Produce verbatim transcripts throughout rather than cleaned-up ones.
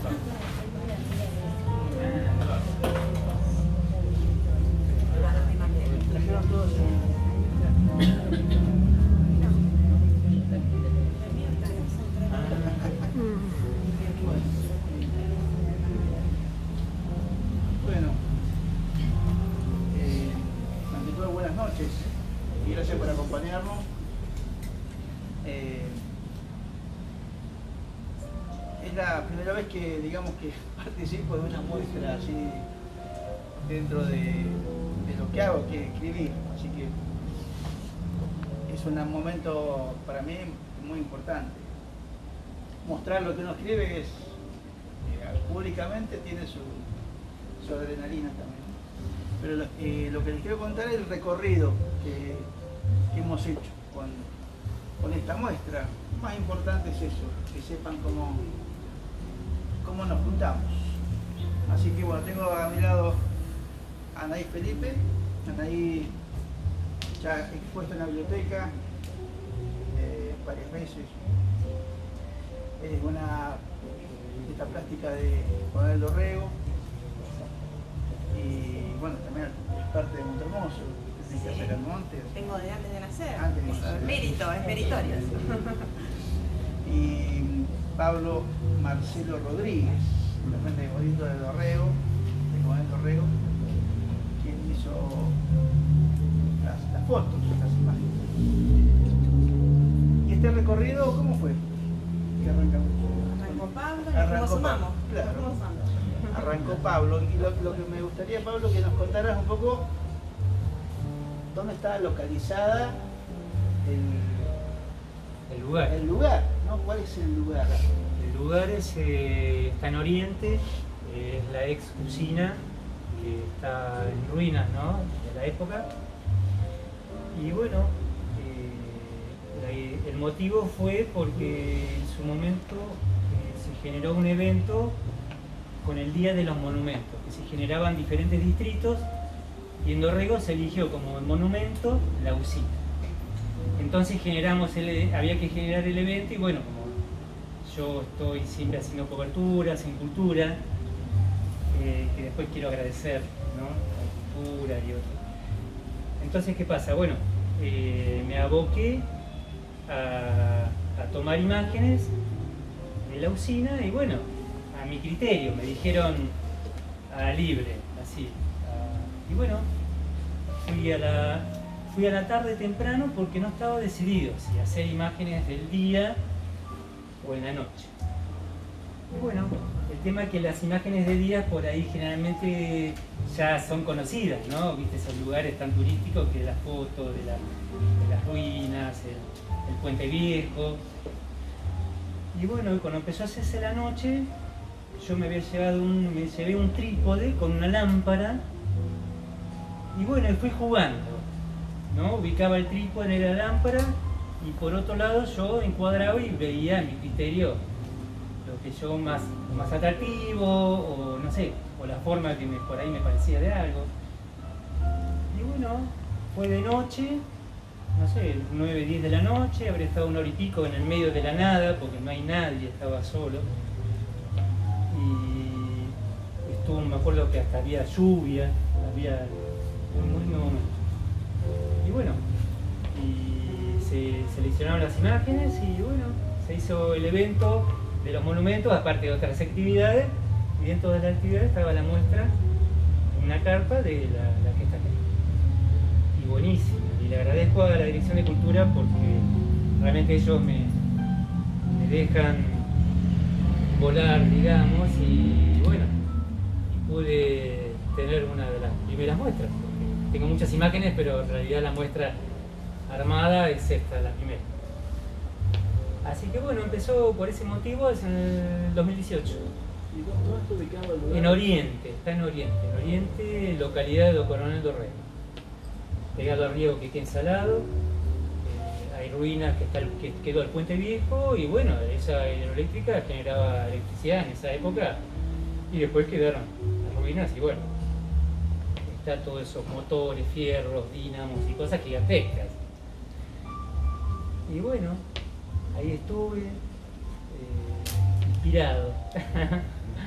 Trajeron todos. Bueno, eh, ante todo buenas noches y gracias por acompañarnos. Eh, es la primera vez que, digamos, que participo de una muestra así dentro de, de lo que hago, que es escribir, así que es un momento para mí muy importante. Mostrar lo que uno escribe es, eh, públicamente tiene su, su adrenalina también. Pero lo, eh, lo que les quiero contar es el recorrido que, que hemos hecho con, con esta muestra. Más importante es eso, que sepan cómo, cómo nos juntamos. Así que bueno, tengo a mi lado a Anaí Felipe. Anaí ya expuesto en la biblioteca eh, varias veces. Es una esta plástica de Juan Dorrego y bueno, también es parte de Montermoso, de sí. Hacer el monte. Tengo de antes de nacer. Antes de es nacer. Mérito, es meritorio. Y Pablo Marcelo Rodríguez, también de Bonito de Dorrego, de Juan Dorrego, quien hizo las, las fotos, las imágenes. ¿Y este recorrido cómo fue? Que arrancamos. Arrancó Pablo y Arrancó nos sumamos. Claro. Nos fuimos sumando. Arrancó Pablo y lo, lo que me gustaría, Pablo, que nos contaras un poco dónde está localizada el, El lugar. el lugar, ¿no? ¿Cuál es el lugar? El lugar es, eh, está en Oriente, eh, es la ex usina que está en ruinas, ¿no? De la época. Y bueno, eh, la, el motivo fue porque en su momento eh, se generó un evento con el Día de los Monumentos, que se generaban diferentes distritos y en Dorrego se eligió como monumento la usina. Entonces generamos el, había que generar el evento y bueno, como yo estoy siempre haciendo coberturas en cultura, eh, que después quiero agradecer, ¿no? A cultura y otros. Entonces, ¿qué pasa? Bueno, eh, me aboqué a, a tomar imágenes de la usina y bueno, a mi criterio, me dijeron a libre, así. A, y bueno, fui a, la, fui a la tarde temprano porque no estaba decidido si hacer imágenes del día o en la noche. Y bueno, el tema es que las imágenes de día por ahí generalmente ya son conocidas, ¿no? Viste esos lugares tan turísticos que las fotos de, la, de las ruinas, el, el puente viejo. Y bueno, cuando empezó a hacerse la noche, yo me había llevado un, me llevé un trípode con una lámpara y bueno, fui jugando, ¿no? Ubicaba el trípode en la lámpara y por otro lado yo encuadraba y veía a mi criterio lo que yo más, más atractivo o no sé, o la forma que me, por ahí me parecía de algo. Y bueno, fue de noche, no sé, nueve, diez de la noche, habré estado una hora y pico en el medio de la nada porque no hay nadie, estaba solo. Y estuvo, me acuerdo que hasta había lluvia, había un muy buen momento. Y bueno, y se seleccionaron las imágenes y bueno, se hizo el evento de los monumentos, aparte de otras actividades, y dentro de las actividades estaba la muestra en una carpa de la, la que está acá. Y buenísimo, y le agradezco a la Dirección de Cultura porque realmente ellos me, me dejan volar, digamos, y bueno, y pude tener una de las primeras muestras, porque tengo muchas imágenes, pero en realidad la muestra armada es esta, la primera. Así que bueno, empezó por ese motivo, es en el dos mil dieciocho. ¿Y dónde está ubicado el lugar? En Oriente, está en Oriente, en Oriente, localidad de Coronel Dorrego. Pegado al río Quequén Salado, eh, hay ruinas que, está, que quedó el puente viejo y bueno, esa hidroeléctrica generaba electricidad en esa época y después quedaron las ruinas y bueno, está todos esos motores, fierros, dínamos y cosas gigantescas. Y bueno, ahí estuve, eh, inspirado.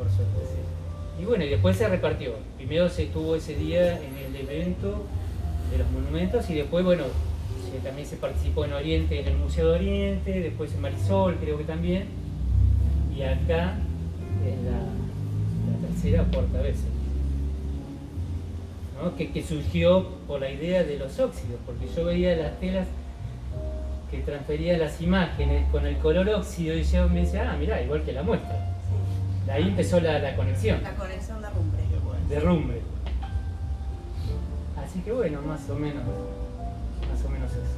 por suerte, sí. Y bueno, y después se repartió. Primero se estuvo ese día en el evento de los monumentos y después, bueno, se, también se participó en Oriente, en el Museo de Oriente, después en Marisol creo que también, y acá es la, la tercera o cuarta vez, ¿no? que, que surgió por la idea de los óxidos, porque yo veía las telas que transfería las imágenes con el color óxido y yo me decía, ah, mirá, igual que la muestra. Sí. De ahí empezó la, la conexión. La conexión de rumbre. De rumbre. Así que bueno, más o menos, más o menos eso.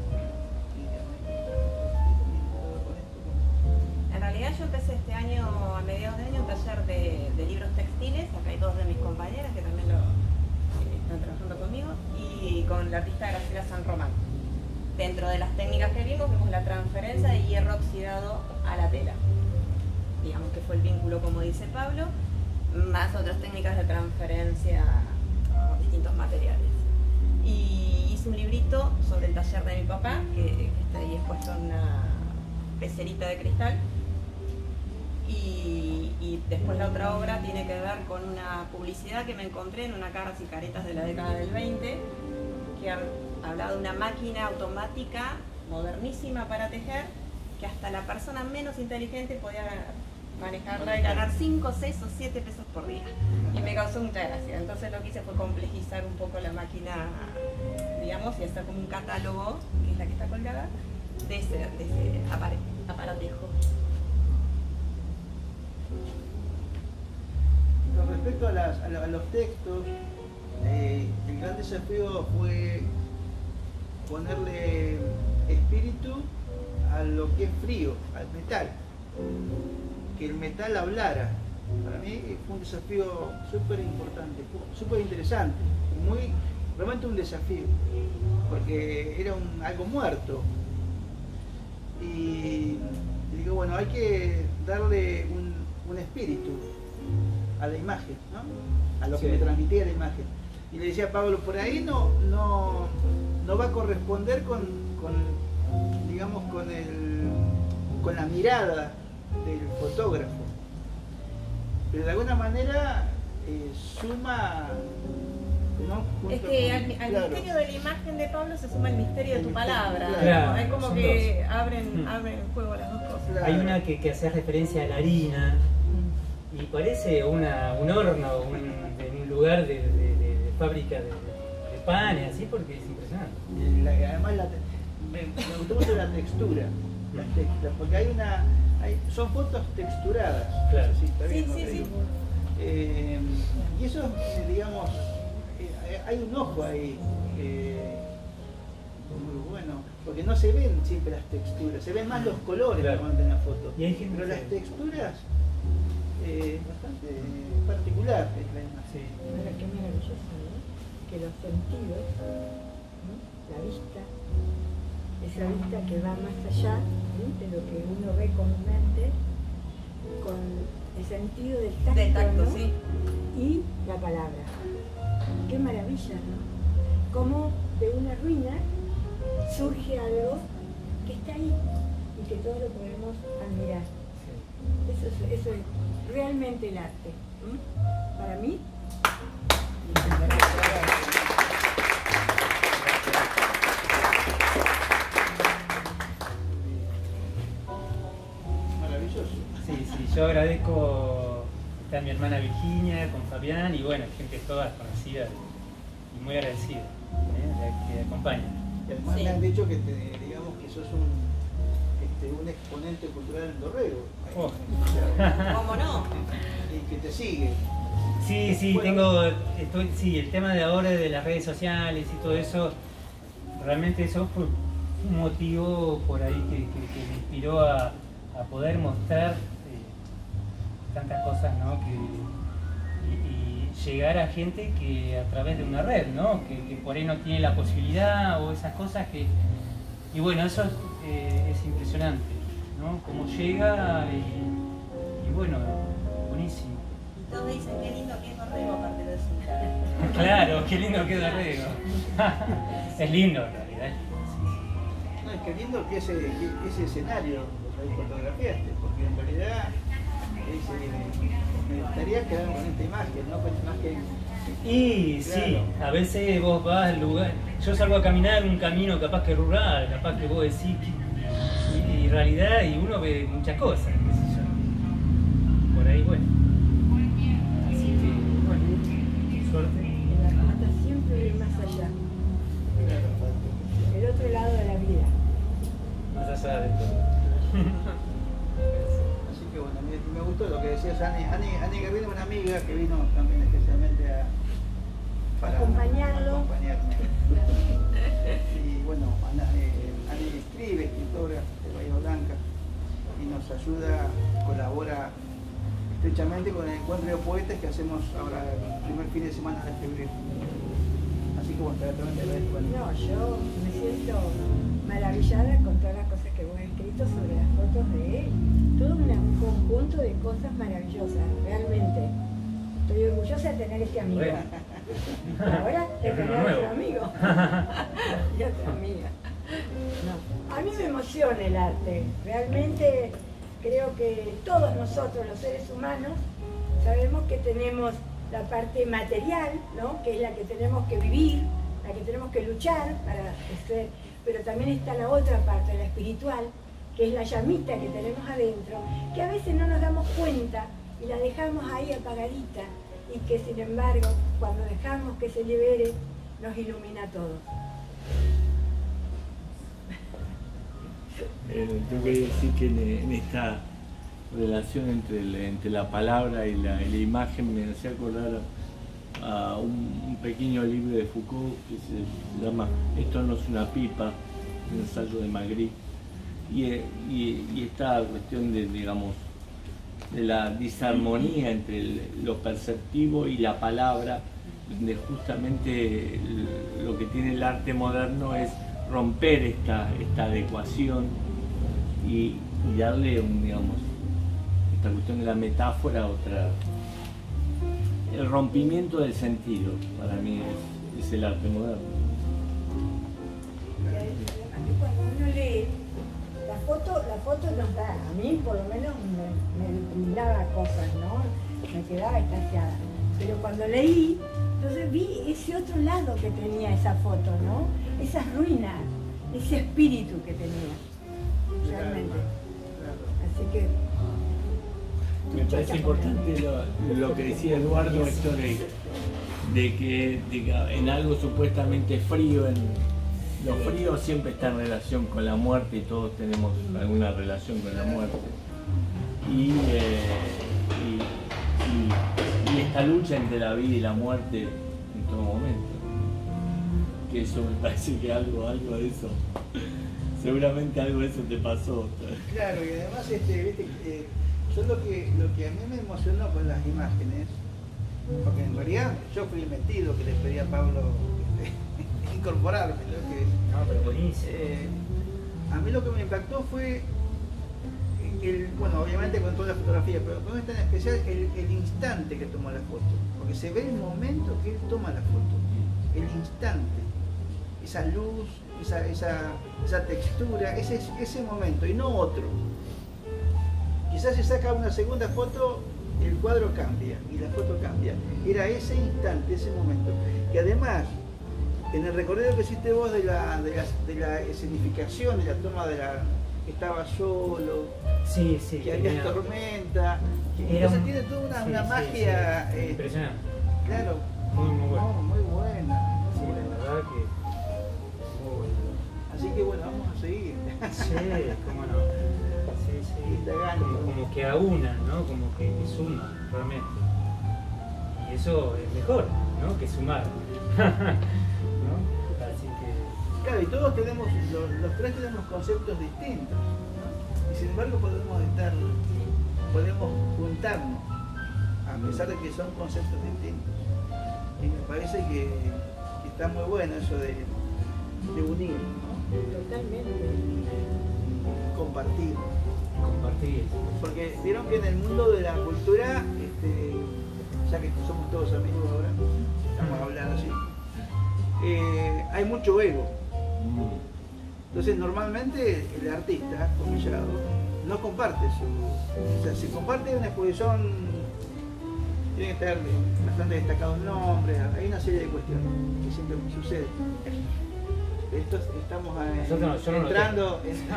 En realidad yo empecé este año, a mediados de año, un taller de, de libros textiles. Acá hay dos de mis compañeras que también lo, eh, están trabajando conmigo, y con la artista Graciela San Román. Dentro de las técnicas que vimos, vimos la transferencia de hierro oxidado a la tela. Digamos que fue el vínculo, como dice Pablo, más otras técnicas de transferencia con distintos materiales. Y hice un librito sobre el taller de mi papá, que, que está ahí expuesto en una pecerita de cristal. Y, y después la otra obra tiene que ver con una publicidad que me encontré en una caras y caretas de la década del veinte, que ha, hablaba de una máquina automática modernísima para tejer, que hasta la persona menos inteligente podía manejarla y ganar cinco, seis o siete pesos por día. Y me causó mucha gracia. Entonces lo que hice fue complejizar un poco la máquina, digamos, y hacer como un catálogo, que es la que está colgada, de ese, de ese aparatejo. Con respecto a, las, a, la, a los textos, eh, el gran desafío fue ponerle espíritu a lo que es frío, al metal. Que el metal hablara. Para mí fue un desafío súper importante, súper interesante, muy, realmente un desafío, porque era un, algo muerto. Y digo, bueno, hay que darle un, un espíritu a la imagen, ¿no? A lo que sí. me transmitía la imagen. Y le decía a Pablo, por ahí no, no, no va a corresponder con, con digamos, con, el, con la mirada del fotógrafo, pero de alguna manera eh, suma, ¿no? Junto es que con, al, al claro. misterio de la imagen de Pablo se suma el misterio de tu palabra, claro. es como Son que dos. abren, Mm. abren el juego las dos cosas. Claro. Hay una que, que hace referencia a la harina y parece una, un horno, un, de un lugar de, de, de, de fábrica de, de panes, así, porque es impresionante. Y la, además la, me, me gustó mucho la textura, las texturas, porque hay una, hay, son fotos texturadas. Claro. Sí, está bien, Sí, ¿no? sí, sí. Eh, y eso, eh, digamos, eh, hay un ojo ahí eh, muy bueno, porque no se ven siempre las texturas, se ven más los colores Claro. normalmente en la foto, Y hay gente pero que- las texturas eh, bastante particular es la imagen. Sí. Ahora, qué maravilloso, ¿no? Que los sentidos, ¿no? La vista, esa vista que va más allá, ¿no? De lo que uno ve comúnmente, con el sentido del tacto, De tacto, ¿no? sí. Y la palabra. Qué maravilla, ¿no? Cómo de una ruina surge algo que está ahí y que todos lo podemos admirar. Eso es, eso es realmente el arte. ¿Mm? Para mí, Maravilloso. Sí, sí, yo agradezco, está mi hermana Virginia, con Fabián, y bueno, gente toda conocida y muy agradecida, ¿eh? que acompaña. Y además Sí. me han dicho que te, digamos que sos un, este, un exponente cultural en Dorrego. Oh. ¿Cómo no? Y que te sigue. Sí, sí, Bueno. tengo, estoy, sí, el tema de ahora de las redes sociales y todo eso, realmente eso fue un motivo por ahí que, que- que me inspiró a, a poder mostrar eh, tantas cosas, ¿no? Que, y, y llegar a gente que a través de una red, ¿no? Que, que por ahí no tiene la posibilidad o esas cosas que... Y bueno, eso eh, es impresionante, ¿no? Cómo llega y, y bueno, buenísimo. Y todos dicen qué lindo que es Dorrego aparte de eso. Claro, qué lindo que Dorrego. Es lindo en realidad. No, es que lindo que ese, que ese escenario lo fotografiaste, porque en realidad es, eh, está querías quedarme con esta imagen, ¿no? Con esta imagen. Y Claro. sí, a veces vos vas al lugar, yo salgo a caminar un camino capaz que rural, capaz que vos decís, que- y, y en realidad y uno ve muchas cosas, qué sé yo. Por ahí, bueno. Así que, bueno, suerte. En la remata siempre ir más allá, el otro lado de la vida. Más allá de todo. Así que bueno, me, me gustó lo que decías, Ani. Ani, Ani Guerrero, una amiga que vino también especialmente a para Acompañarlo. acompañarme. Y bueno, Ana, eh, Ani escribe, escritora de Bahía Blanca, y nos ayuda, colabora estrechamente con el encuentro de poetas que hacemos ahora el primer fin de semana de febrero. Así que bueno, te agradezco. No, yo me siento maravillada con todas las cosas que vos has escrito sobre las fotos de él. Todo una- un conjunto de cosas maravillosas, realmente. Estoy orgullosa de tener este amigo. Bueno. Ahora de Es uno tener nuevo. otro amigo. Y otra amiga. No. A mí me emociona el arte. Realmente creo que todos nosotros, los seres humanos, sabemos que tenemos la parte material, ¿no? Que es la que tenemos que vivir, la que tenemos que luchar para ser, pero también está la otra parte, la espiritual, que es la llamita que tenemos adentro, que a veces no nos damos cuenta y la dejamos ahí apagadita y que sin embargo cuando dejamos que se libere nos ilumina a todos. Eh, tengo que decir que en, en esta relación entre, el- entre la palabra y la, y la imagen me hacía acordar a un, un pequeño libro de Foucault que se llama Esto no es una pipa, un ensayo de Magritte, y, eh, y, y esta cuestión de, digamos, de la disarmonía entre el- lo perceptivo y la palabra, donde justamente el- lo que tiene el arte moderno es romper esta, esta adecuación y, y darle un, digamos, esta cuestión de la metáfora, otra, el rompimiento del sentido, para mí es, es el arte moderno. Y además que cuando uno lee, la foto, la foto nos da, a mí por lo menos me, me brindaba cosas, ¿no? Me quedaba extasiada. Pero cuando leí, entonces vi ese otro lado que tenía esa foto, ¿no? Esas ruinas, ese espíritu que tenía, realmente. Así que Me parece importante lo, lo que decía Eduardo, esto de, de que, de que en algo supuestamente frío, en, lo frío siempre está en relación con la muerte y todos tenemos alguna relación con la muerte. Y, eh, y, y, y esta lucha entre la vida y la muerte en todo momento. Que eso me parece que algo, algo de eso, seguramente algo de eso te pasó. Claro, y además, este, viste, eh, yo lo que, lo que a mí me emocionó con las imágenes, porque en realidad yo fui el metido que le pedí a Pablo este, incorporarme, ¿no? Que, No, pero buenísimo. eh, a mí lo que me impactó fue, el, bueno, obviamente con toda la fotografía, pero con esta en especial el, el instante que tomó la foto, porque se ve el momento que él toma la foto, el instante, esa luz, esa, esa, esa textura, ese, ese momento y no otro. Quizás se saca una segunda foto, el cuadro cambia y la foto cambia. Era ese instante, ese momento. Y además, en el recorrido que hiciste vos de la, de la, de la escenificación, de la toma de la... que estaba solo, Sí, sí. que había tenía- tormenta, que Era entonces un- tiene toda una, sí, una sí, magia, sí. eh, Impresionante. claro, Muy, muy bueno. no, muy buena, muy Sí, buena. la verdad que. Muy bueno. Así que bueno, vamos a seguir. Sí, cómo no. Sí, sí. Indagando. Como, como que aúna, ¿no? Como que, que suma, realmente. Y eso es mejor, ¿no? Que sumar. ¿No? Así que. Claro, y todos tenemos, los, los tres tenemos conceptos distintos, ¿no? Y sin embargo podemos estar, podemos juntarnos, a pesar de que son conceptos distintos. Y me parece que, que está muy bueno eso de, de unir, ¿no? totalmente. Compartir. Compartir. Porque vieron que en el mundo de la cultura, este, ya que somos todos amigos ahora, estamos hablando así, eh, hay mucho ego. Entonces normalmente el artista, comillado, no comparte su... O sea, si comparte una exposición tiene que estar bastante destacado el nombre, hay una serie de cuestiones que siempre sucede. Esto, estamos eh, Nosotros, yo no entrando,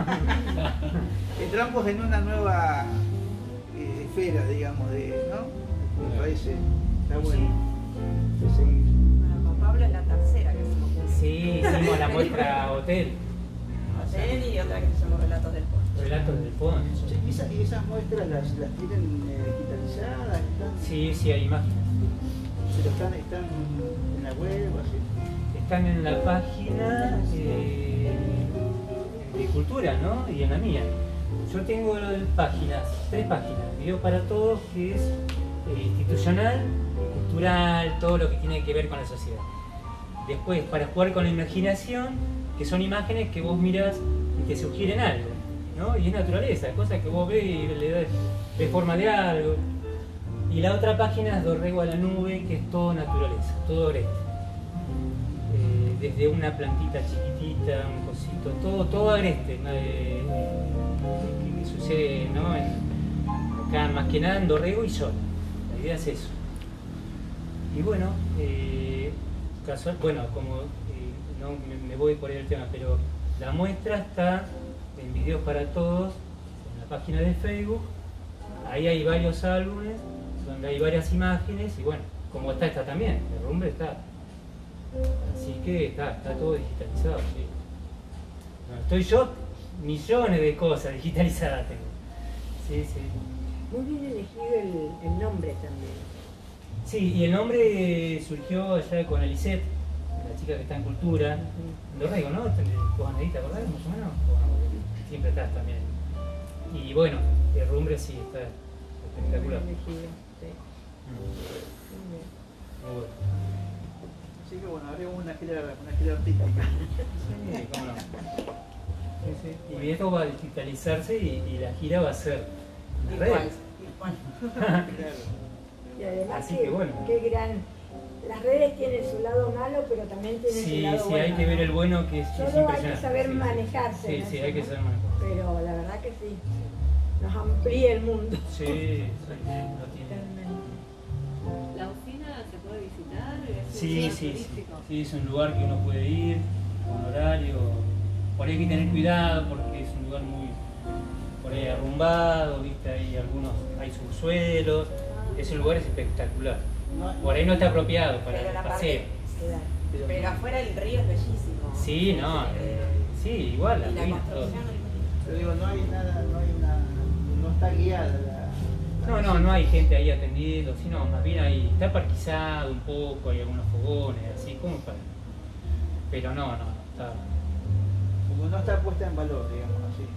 en, entramos en una nueva eh, esfera, digamos, de, ¿no? Me parece, está bueno. Sí. Bueno, con Pablo es la tercera que hacemos. Sí, hicimos la muestra Hotel. Hotel y otra que se llama Relatos del Pon. Relatos del Pon. Sí, ¿y esas, y esas muestras las, las tienen eh, digitalizadas? ¿Están, Sí, sí, hay imágenes. pero están, están en la web o así? Están en la página eh, de Cultura, ¿no? Y en la mía. Yo tengo páginas, tres páginas. Video para Todos, que es eh, institucional, cultural, todo lo que tiene que ver con la sociedad. Después, para jugar con la imaginación, que son imágenes que vos mirás y te sugieren algo, ¿no? Y es naturaleza, cosas que vos ves y le das de forma de algo. Y la otra página es Dorrego a la Nube, que es todo naturaleza, todo agreste. Eh, desde una plantita chiquitita, un cosito, todo, todo agreste, ¿no? eh, que, que sucede, ¿no? En, acá más que nada en Dorrego y Sol. La idea es eso. Y bueno, eh, casual, bueno, como eh, no me, me voy por ahí el tema, pero la muestra está en Videos para Todos, en la página de Facebook. Ahí hay varios álbumes donde hay varias imágenes y bueno, como está esta también, el rumbre está. Así que está, está todo digitalizado, sí. No, estoy yo, millones de cosas digitalizadas tengo. Sí, sí. Muy bien elegido el, el nombre también. Sí, y el nombre surgió allá con Elisette, la chica que está en Cultura, en Dorrego, ¿no? ¿Vos, Anadita, acordás más o menos? O, siempre estás también. Y bueno, el rumbre sí, está espectacular. Muy bien elegido, sí. Mm. Muy bien. Muy bueno. Así que bueno, haremos una gira, una gira artística. Sí, cómo no. Sí, sí. Y esto va a digitalizarse y, y la gira va a ser en las Igual, redes. igual. Claro. Y además Así que, que bueno. qué gran... Las redes tienen su lado malo, pero también tienen su Sí, lado sí, bueno. hay que ver el bueno que es, que es Solo hay impresionante. que saber Sí. manejarse. Sí, en sí, eso, hay que ¿no? saber manejarse. Pero la verdad que sí, nos amplía el mundo. Sí, sí, no tiene. Totalmente. ¿La usina se puede visitar? ¿Es un Sí, lugar sí, sí, turístico? sí, es un lugar que uno puede ir con horario. Por ahí hay que tener cuidado porque es un lugar muy por ahí arrumbado, viste, hay algunos, hay subsuelos. Ese lugar es espectacular. No, Por ahí no está apropiado para Pero el la paseo. parte, pero, pero afuera el río es bellísimo. Sí, no, Eh, sí, igual, y la la ruina, todo. construcción pero digo, no hay nada, no hay una, no está guiada la... No, no, no hay gente ahí atendiendo, sino más bien ahí está parquizado un poco, hay algunos fogones, así como para. Pero no, no, no está. Como no está puesta en valor, digamos así.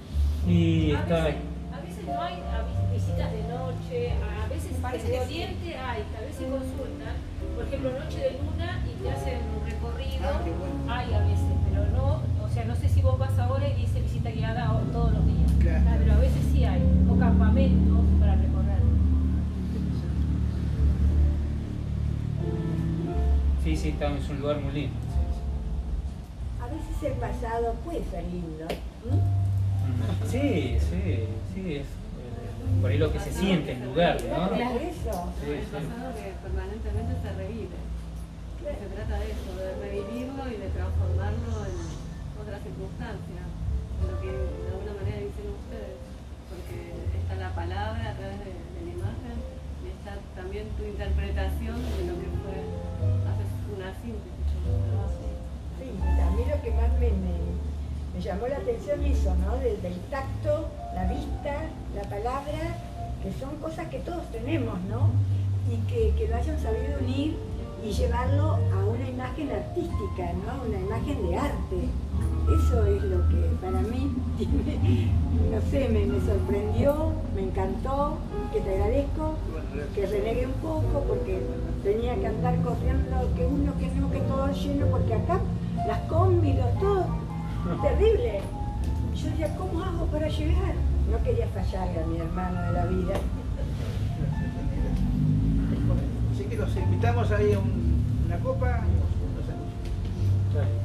Y A está. veces, a veces no hay a- visitas de noche, a veces Parece que de sí. oriente hay, que a veces consultan, por ejemplo, noche de luna y te hacen un recorrido, Ah, qué bueno. hay a veces, pero no, o sea, no sé si vos vas ahora y dice visita guiada o- todos los días, Claro. Ah, pero a veces sí hay, o campamentos para recorrer. Sí, sí, está, es un lugar muy lindo. A veces el pasado puede ser lindo. ¿m? Mm. Sí, sí, sí, es eh, por ahí lo que se siente en el lugar, ¿no? Por eso. Sí, El sí. pasado que permanentemente se revive. Se trata de eso, de revivirlo y de transformarlo en otra circunstancia. En lo que de alguna manera dicen ustedes. Porque está la palabra a través de, de la imagen y está también tu interpretación de lo que fue. Haces una síntesis. Sí, a mí lo que más me, me, me llamó la atención eso, ¿no? Del, del tacto, la vista, la palabra, que son cosas que todos tenemos, ¿no? Y que, que lo hayan sabido unir y llevarlo a una imagen artística, ¿no? Una imagen de arte. Eso es lo que para mí, no sé, me, me sorprendió, me encantó, que te agradezco, que renegue un poco porque tenía que andar corriendo, que uno, que no, que todo lleno, porque acá las combi, los todo, terrible. Yo decía, ¿cómo hago para llegar? No quería fallarle a mi hermano de la vida. Así que los invitamos ahí a un- una copa y unos sándwiches. Claro.